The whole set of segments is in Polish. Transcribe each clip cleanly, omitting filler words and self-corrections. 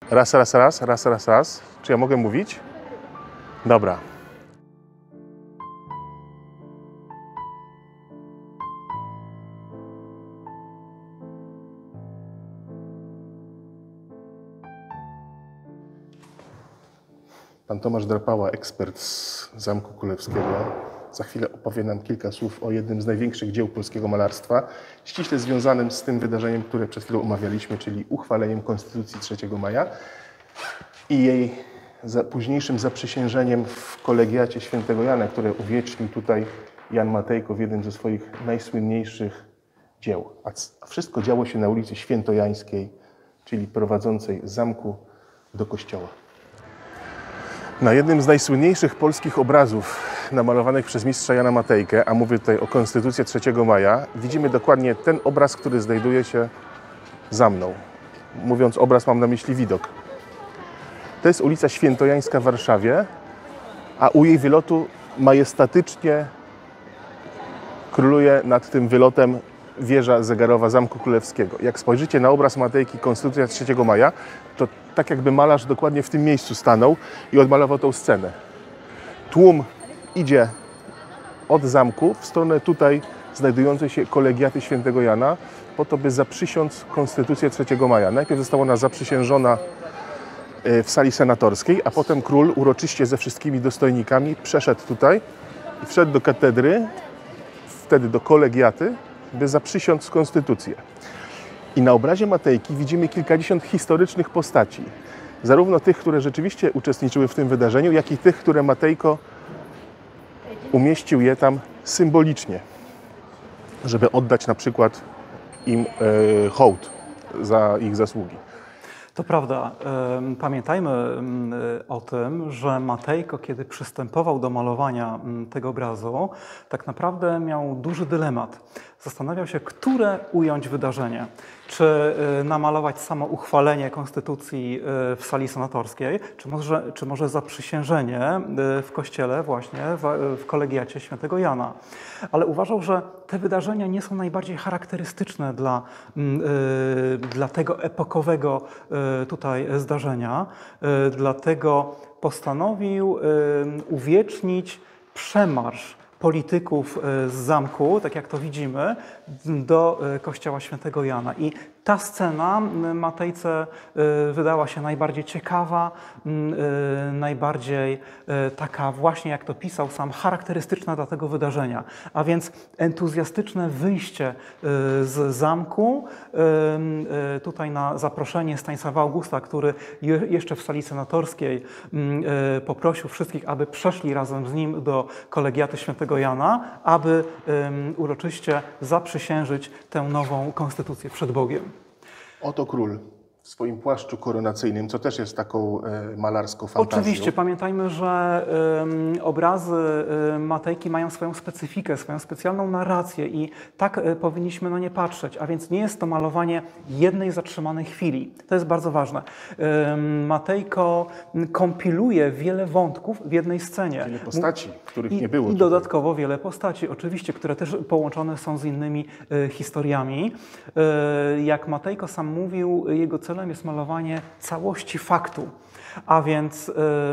Raz, raz, raz, raz, raz, raz. Czy ja mogę mówić? Dobra. Pan Tomasz Drapała, ekspert z Zamku Królewskiego, za chwilę opowie nam kilka słów o jednym z największych dzieł polskiego malarstwa, ściśle związanym z tym wydarzeniem, które przed chwilą omawialiśmy, czyli uchwaleniem Konstytucji 3 maja i jej późniejszym zaprzysiężeniem w kolegiacie świętego Jana, które uwiecznił tutaj Jan Matejko w jednym ze swoich najsłynniejszych dzieł. A wszystko działo się na ulicy Świętojańskiej, czyli prowadzącej z zamku do kościoła. Na jednym z najsłynniejszych polskich obrazów namalowanych przez mistrza Jana Matejkę, a mówię tutaj o Konstytucji 3 maja, widzimy dokładnie ten obraz, który znajduje się za mną. Mówiąc obraz, mam na myśli widok. To jest ulica Świętojańska w Warszawie, a u jej wylotu majestatycznie króluje nad tym wylotem wieża zegarowa Zamku Królewskiego. Jak spojrzycie na obraz Matejki Konstytucja 3 maja, to tak jakby malarz dokładnie w tym miejscu stanął i odmalował tą scenę. Tłum idzie od zamku w stronę tutaj znajdującej się kolegiaty świętego Jana, po to, by zaprzysiąc Konstytucję 3 maja. Najpierw została ona zaprzysiężona w sali senatorskiej, a potem król uroczyście ze wszystkimi dostojnikami przeszedł tutaj i wszedł do katedry, wtedy do kolegiaty, by zaprzysiąc Konstytucję. I na obrazie Matejki widzimy kilkadziesiąt historycznych postaci. Zarówno tych, które rzeczywiście uczestniczyły w tym wydarzeniu, jak i tych, które Matejko umieścił je tam symbolicznie, żeby oddać na przykład im hołd za ich zasługi. To prawda. Pamiętajmy o tym, że Matejko, kiedy przystępował do malowania tego obrazu, tak naprawdę miał duży dylemat. Zastanawiał się, które ująć wydarzenie. Czy namalować samo uchwalenie Konstytucji w sali senatorskiej, czy może zaprzysiężenie w kościele właśnie w kolegiacie świętego Jana. Ale uważał, że te wydarzenia nie są najbardziej charakterystyczne dla tego epokowego tutaj zdarzenia. Dlatego postanowił uwiecznić przemarsz polityków z zamku, tak jak to widzimy, do kościoła świętego Jana. I ta scena Matejce wydała się najbardziej ciekawa, najbardziej taka właśnie, jak to pisał sam, charakterystyczna dla tego wydarzenia. A więc entuzjastyczne wyjście z zamku, tutaj na zaproszenie Stanisława Augusta, który jeszcze w sali senatorskiej poprosił wszystkich, aby przeszli razem z nim do kolegiaty świętego Jana, aby uroczyście zaprzysiężyć tę nową konstytucję przed Bogiem. Oto król w swoim płaszczu koronacyjnym, co też jest taką malarską fantazją. Oczywiście, pamiętajmy, że obrazy Matejki mają swoją specyfikę, swoją specjalną narrację i tak powinniśmy na nie patrzeć, a więc nie jest to malowanie jednej zatrzymanej chwili. To jest bardzo ważne. Matejko kompiluje wiele wątków w jednej scenie. Wiele postaci, których nie było. I dodatkowo wiele postaci, oczywiście, które też połączone są z innymi historiami. Jak Matejko sam mówił, jego celem jest malowanie całości faktu, a więc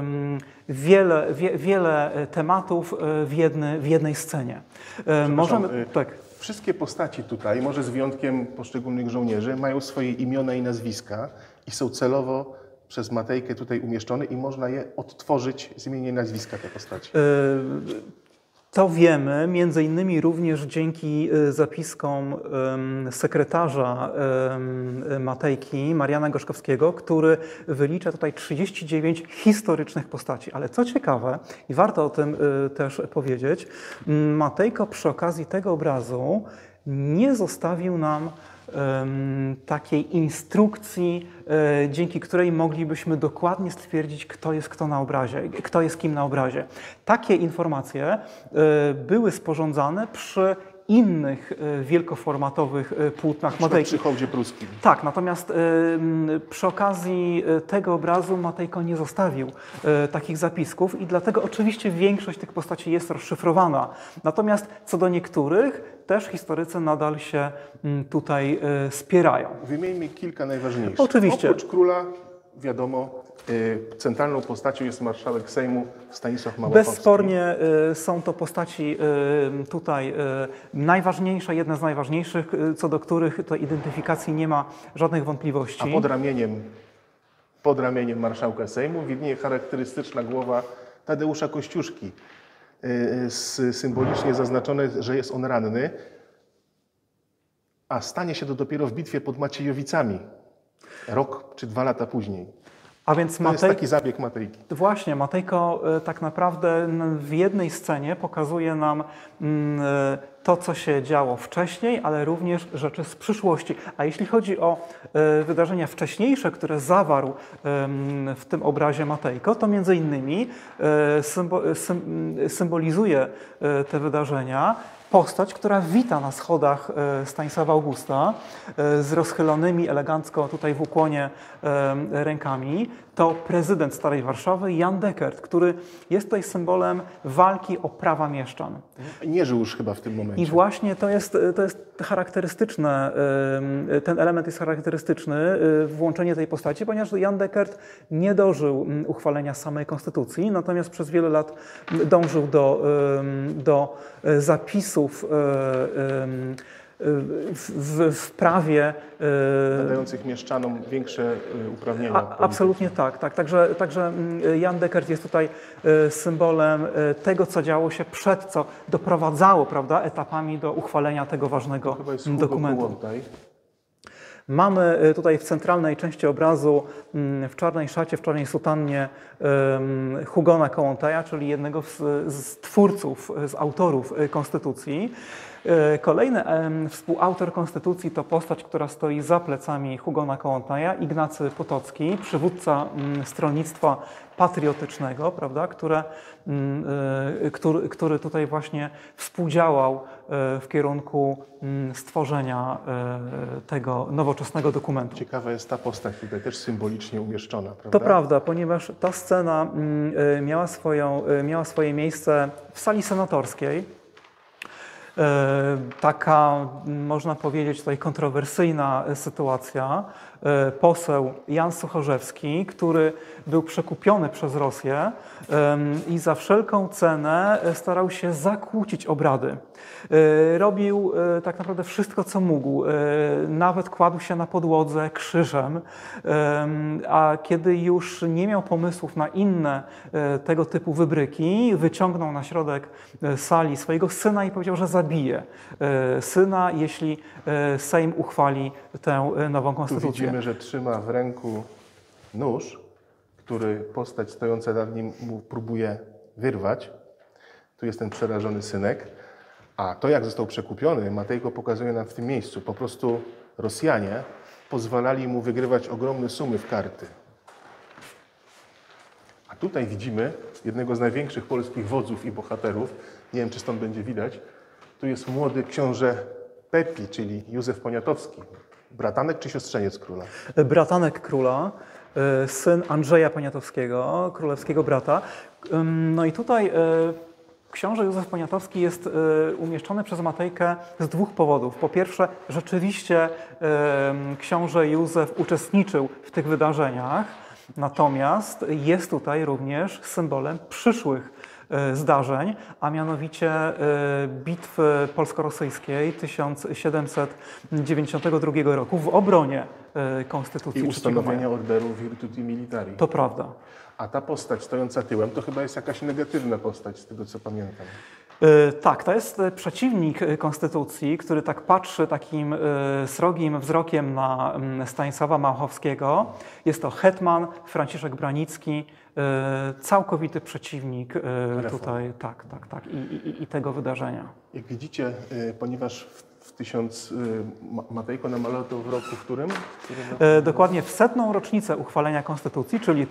wiele tematów w jednej scenie. Możemy, tak. Wszystkie postaci tutaj, może z wyjątkiem poszczególnych żołnierzy, mają swoje imiona i nazwiska i są celowo przez Matejkę tutaj umieszczone i można je odtworzyć z imienia i nazwiska te postaci. To wiemy między innymi również dzięki zapiskom sekretarza Matejki, Mariana Gorzkowskiego, który wylicza tutaj 39 historycznych postaci. Ale co ciekawe, i warto o tym też powiedzieć, Matejko przy okazji tego obrazu nie zostawił nam takiej instrukcji, dzięki której moglibyśmy dokładnie stwierdzić, kto jest kto na obrazie, kto jest kim na obrazie. Takie informacje były sporządzane przy innych wielkoformatowych płótnach Matejki. Przy hołdzie pruskim. Tak, natomiast przy okazji tego obrazu Matejko nie zostawił takich zapisków i dlatego oczywiście większość tych postaci jest rozszyfrowana. Natomiast co do niektórych też historycy nadal się tutaj spierają. Wymieńmy kilka najważniejszych. Oczywiście. Oprócz króla wiadomo, centralną postacią jest marszałek Sejmu Stanisław Małachowski. Bezspornie są to postaci tutaj najważniejsze, jedne z najważniejszych, co do których to identyfikacji nie ma żadnych wątpliwości. A pod ramieniem marszałka Sejmu widnieje charakterystyczna głowa Tadeusza Kościuszki. Symbolicznie zaznaczone, że jest on ranny, a stanie się to dopiero w bitwie pod Maciejowicami, rok czy 2 lata później. A więc To jest taki zabieg Matejki. Właśnie, Matejko tak naprawdę w jednej scenie pokazuje nam to, co się działo wcześniej, ale również rzeczy z przyszłości. A jeśli chodzi o wydarzenia wcześniejsze, które zawarł w tym obrazie Matejko, to między innymi symbolizuje te wydarzenia postać, która wita na schodach Stanisława Augusta z rozchylonymi elegancko tutaj w ukłonie rękami. To prezydent Starej Warszawy Jan Dekert, który jest tutaj symbolem walki o prawa mieszczan. Nie żył już chyba w tym momencie. I właśnie to jest charakterystyczne, ten element jest charakterystyczny, włączenie tej postaci, ponieważ Jan Dekert nie dożył uchwalenia samej konstytucji, natomiast przez wiele lat dążył do zapisów w prawie nadających mieszczanom większe uprawnienia. Absolutnie tak. Także Jan Dekert jest tutaj symbolem tego, co działo się co doprowadzało, prawda, etapami do uchwalenia tego ważnego dokumentu. Mamy tutaj w centralnej części obrazu w czarnej szacie, w czarnej sutannie Hugona Kołłątaja, czyli jednego z twórców, z autorów Konstytucji. Kolejny współautor Konstytucji to postać, która stoi za plecami Hugona Kołłątaja, Ignacy Potocki, przywódca stronnictwa patriotycznego, prawda, który tutaj właśnie współdziałał w kierunku stworzenia tego nowoczesnego dokumentu. Ciekawa jest ta postać tutaj też symbolicznie umieszczona, prawda? To prawda, ponieważ ta scena miała swoje miejsce w sali senatorskiej. Taka, można powiedzieć, tutaj kontrowersyjna sytuacja. Poseł Jan Suchorzewski, który był przekupiony przez Rosję i za wszelką cenę starał się zakłócić obrady. Robił tak naprawdę wszystko, co mógł. Nawet kładł się na podłodze krzyżem, a kiedy już nie miał pomysłów na inne tego typu wybryki, wyciągnął na środek sali swojego syna i powiedział, że zabije syna, jeśli Sejm uchwali tę nową konstytucję. Tu widzimy, że trzyma w ręku nóż, który postać stojąca nad nim mu próbuje wyrwać. Tu jest ten przerażony synek. A to, jak został przekupiony, Matejko pokazuje nam w tym miejscu. Po prostu Rosjanie pozwalali mu wygrywać ogromne sumy w karty. A tutaj widzimy jednego z największych polskich wodzów i bohaterów. Nie wiem, czy stąd będzie widać. Tu jest młody książę Pepi, czyli Józef Poniatowski. Bratanek czy siostrzeniec króla? Bratanek króla, syn Andrzeja Poniatowskiego, królewskiego brata. No i tutaj książę Józef Poniatowski jest umieszczony przez Matejkę z 2 powodów. Po pierwsze, rzeczywiście książę Józef uczestniczył w tych wydarzeniach, natomiast jest tutaj również symbolem przyszłych zdarzeń, a mianowicie bitwy polsko-rosyjskiej 1792 roku w obronie Konstytucji. I ustanowienia orderu Virtuti Militari. To prawda. A ta postać stojąca tyłem to chyba jest jakaś negatywna postać, z tego co pamiętam. Tak, to jest przeciwnik Konstytucji, który tak patrzy takim srogim wzrokiem na Stanisława Małachowskiego. Jest to hetman Franciszek Branicki, całkowity przeciwnik tutaj, tak, i tego wydarzenia. Jak widzicie, ponieważ Matejko namalował to w roku, w którym? Dokładnie w 100. rocznicę uchwalenia Konstytucji, czyli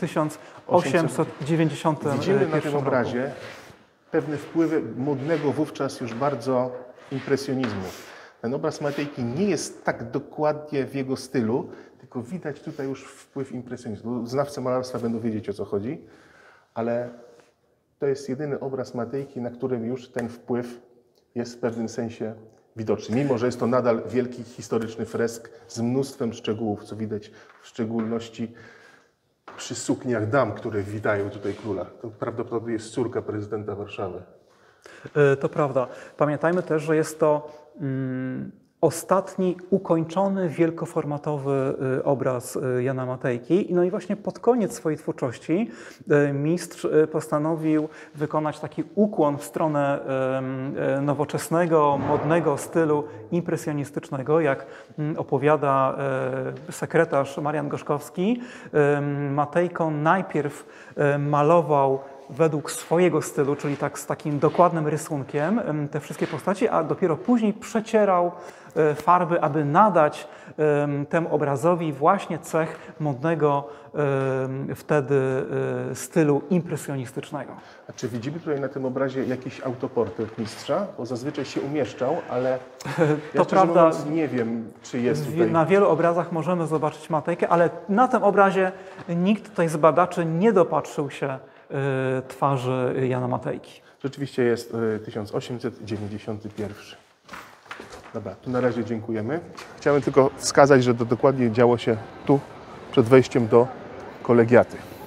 1891 Widzimy na tym roku. obrazie pewne wpływy modnego wówczas już bardzo impresjonizmu. Ten obraz Matejki nie jest tak dokładnie w jego stylu, tylko widać tutaj już wpływ impresjonizmu. Znawcy malarstwa będą wiedzieć, o co chodzi, ale to jest jedyny obraz Matejki, na którym już ten wpływ jest w pewnym sensie widoczny. Mimo że jest to nadal wielki historyczny fresk z mnóstwem szczegółów, co widać w szczególności przy sukniach dam, które witają tutaj króla. To prawdopodobnie jest córka prezydenta Warszawy. To prawda. Pamiętajmy też, że jest to ostatni ukończony, wielkoformatowy obraz Jana Matejki. No i właśnie pod koniec swojej twórczości mistrz postanowił wykonać taki ukłon w stronę nowoczesnego, modnego stylu impresjonistycznego. Jak opowiada sekretarz Marian Gorzkowski, Matejko najpierw malował według swojego stylu, czyli tak z takim dokładnym rysunkiem te wszystkie postaci, a dopiero później przecierał farby, aby nadać temu obrazowi właśnie cech modnego wtedy stylu impresjonistycznego. A czy widzimy tutaj na tym obrazie jakiś autoportret mistrza? Bo zazwyczaj się umieszczał, ale ja szczerze mówiąc nie wiem, czy jest tutaj. Na wielu obrazach możemy zobaczyć Matejkę, ale na tym obrazie nikt tutaj z badaczy nie dopatrzył się twarzy Jana Matejki. Rzeczywiście jest 1891. Dobra, tu na razie dziękujemy. Chciałem tylko wskazać, że to dokładnie działo się tu, przed wejściem do kolegiaty.